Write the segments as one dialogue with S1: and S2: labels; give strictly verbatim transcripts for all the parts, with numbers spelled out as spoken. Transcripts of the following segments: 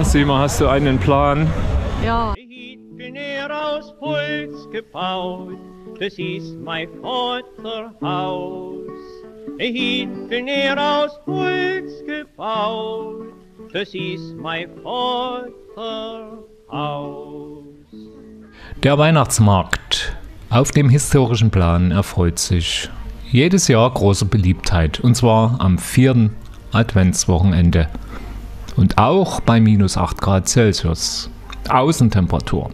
S1: Ah, sieh mal, hast du einen Plan?
S2: Ja.
S3: Aus Holz gebaut, das ist mein Vaterhaus. Ich bin hier aus Holz gebaut, das ist mein Vaterhaus.
S4: Der Weihnachtsmarkt auf dem historischen Plan erfreut sich jedes Jahr großer Beliebtheit, und zwar am vierten Adventswochenende und auch bei minus acht Grad Celsius Außentemperatur.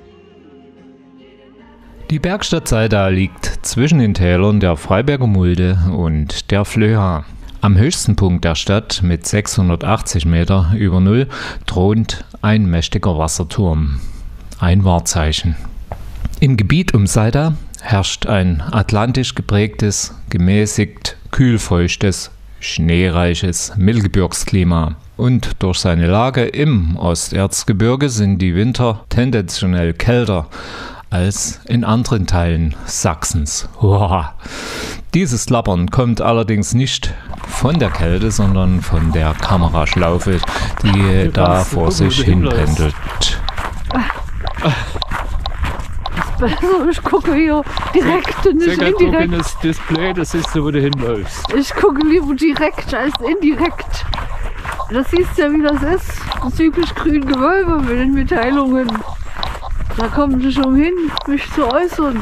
S4: Die Bergstadt Seidal liegt zwischen den Tälern der Freiberger Mulde und der Flöha. Am höchsten Punkt der Stadt mit sechshundertachtzig Meter über Null thront ein mächtiger Wasserturm, ein Wahrzeichen. Im Gebiet um Seidal herrscht ein atlantisch geprägtes, gemäßigt kühlfeuchtes, schneereiches Mittelgebirgsklima. Und durch seine Lage im Osterzgebirge sind die Winter tendenziell kälter als in anderen Teilen Sachsens. Wow. Dieses Klappern kommt allerdings nicht von der Kälte, sondern von der Kameraschlaufe, die da vor sich hin pendelt.
S2: Also ich gucke hier direkt und nicht indirekt.
S1: Guck in das Display, das siehst du, wo du hinläufst.
S2: Ich gucke lieber direkt als indirekt. Das siehst du ja, wie das ist. Das typisch grüne Gewölbe mit den Mitteilungen. Da kommt es schon hin, mich zu äußern.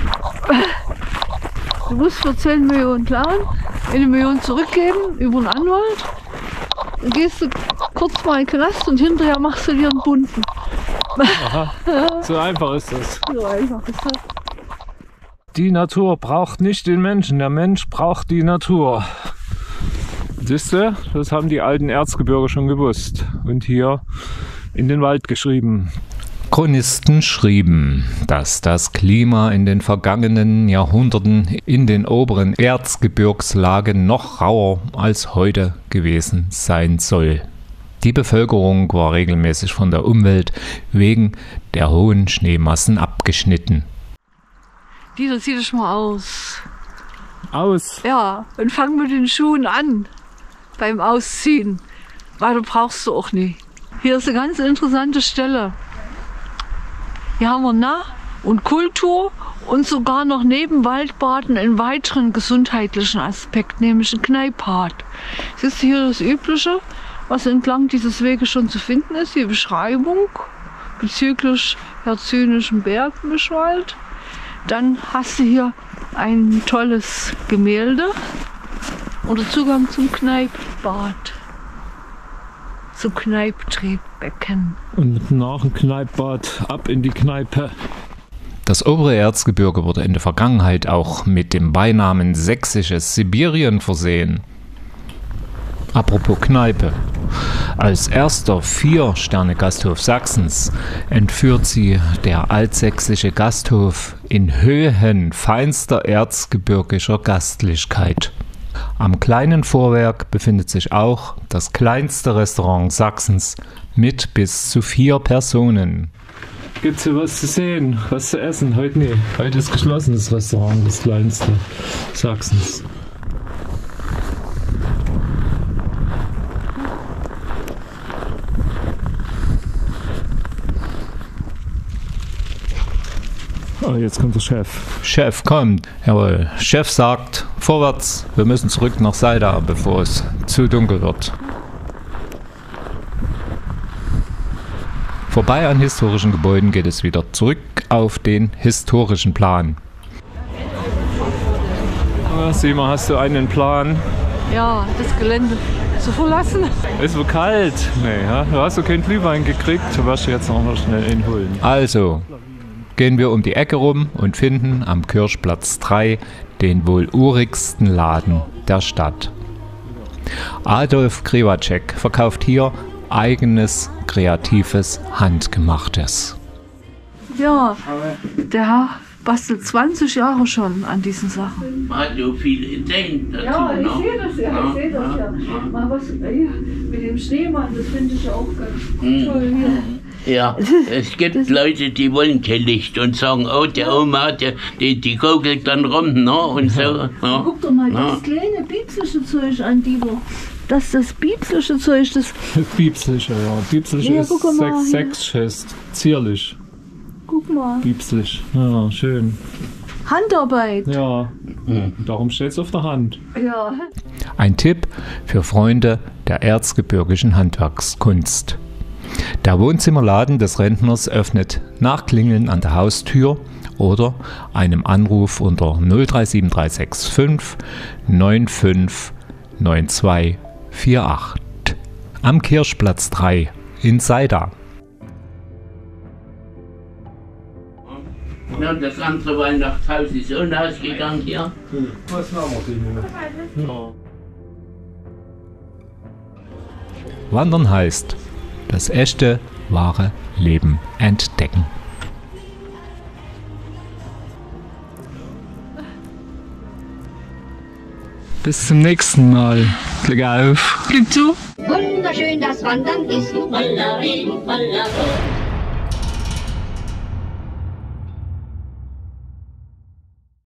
S2: Du musst für zehn Millionen klauen, eine Million zurückgeben über einen Anwalt. Dann gehst du kurz mal in den Knast und hinterher machst du dir einen bunten.
S1: Aha. So einfach ist das.
S2: So einfach ist das.
S1: Die Natur braucht nicht den Menschen, der Mensch braucht die Natur. Siehst du, das haben die alten Erzgebirge schon gewusst und hier in den Wald geschrieben.
S4: Chronisten schrieben, dass das Klima in den vergangenen Jahrhunderten in den oberen Erzgebirgslagen noch rauer als heute gewesen sein soll. Die Bevölkerung war regelmäßig von der Umwelt wegen der hohen Schneemassen abgeschnitten.
S2: Dieter, zieh dich mal aus.
S1: Aus?
S2: Ja, und fang mit den Schuhen an beim Ausziehen, weil du brauchst du auch nie. Hier ist eine ganz interessante Stelle. Hier haben wir Nah- und Kultur und sogar noch neben Waldbaden einen weiteren gesundheitlichen Aspekt, nämlich ein Kneippad. Siehst du hier das Übliche, was entlang dieses Weges schon zu finden ist, die Beschreibung bezüglich Herzynischen Bergmischwald. Dann hast du hier ein tolles Gemälde und der Zugang zum Kneippbad, zum Kneipptretbecken.
S1: Und nach dem Kneippbad ab in die Kneipe.
S4: Das obere Erzgebirge wurde in der Vergangenheit auch mit dem Beinamen Sächsisches Sibirien versehen. Apropos Kneipe. Als erster Vier-Sterne-Gasthof Sachsens entführt sie der altsächsische Gasthof in Höhen feinster erzgebirgischer Gastlichkeit. Am kleinen Vorwerk befindet sich auch das kleinste Restaurant Sachsens mit bis zu vier Personen.
S1: Gibt's hier was zu sehen, was zu essen? Heute nee. Heute ist geschlossen das Restaurant, das kleinste Sachsens. Oh, jetzt kommt der Chef.
S4: Chef kommt. Jawohl. Chef sagt, vorwärts, wir müssen zurück nach Seidal, bevor es zu dunkel wird. Vorbei an historischen Gebäuden geht es wieder zurück auf den historischen Plan.
S1: Ah, sieh mal, hast du einen Plan?
S2: Ja, das Gelände zu verlassen.
S1: Ist so kalt. Nee, ja? Du hast so keinen Glühwein gekriegt, du wirst jetzt noch mal schnell ihn holen.
S4: Also gehen wir um die Ecke rum und finden am Kirchplatz drei den wohl urigsten Laden der Stadt. Adolf Krewacek verkauft hier eigenes, kreatives, handgemachtes.
S2: Ja, der Herr bastelt zwanzig Jahre schon an diesen Sachen.
S5: Man hat so viele Ideen dazu.
S2: Ja, ich
S5: ne?
S2: sehe das ja, ich sehe das ja. Mal was ey, mit dem Schneemann, das finde ich ja auch ganz
S5: Mhm.
S2: toll hier.
S5: Ja, es gibt Leute, die wollen kein Licht und sagen, oh, der Oma, der, die, die googelt dann rum, ne, und so. Ja.
S2: Guck doch mal
S5: Ja.
S2: das kleine, pieksische Zeug an, Dieter. Das das biblische Zeug, das.
S1: Das Biebsliche, ja. Biebsliche
S2: Ja,
S1: ist
S2: guck mal
S1: sex,
S2: hier.
S1: sexfest, zierlich.
S2: Guck mal.
S1: Biebslich. Ja, schön.
S2: Handarbeit.
S1: Ja, darum steht es auf der Hand.
S2: Ja.
S4: Ein Tipp für Freunde der erzgebirgischen Handwerkskunst. Der Wohnzimmerladen des Rentners öffnet nach Klingeln an der Haustür oder einem Anruf unter null drei sieben drei sechs fünf neun fünf neun zwei vier acht am Kirchplatz drei in Seida.
S5: Ja, das andere Weihnachtshaus ist ohne ausgegangen hier.
S1: Was haben wir denn? Ja.
S4: Wandern heißt, das echte, wahre Leben entdecken.
S1: Bis zum nächsten Mal. Glück auf.
S2: Glück zu.
S6: Wunderschön das Wandern ist. Ballerina, Ballerina.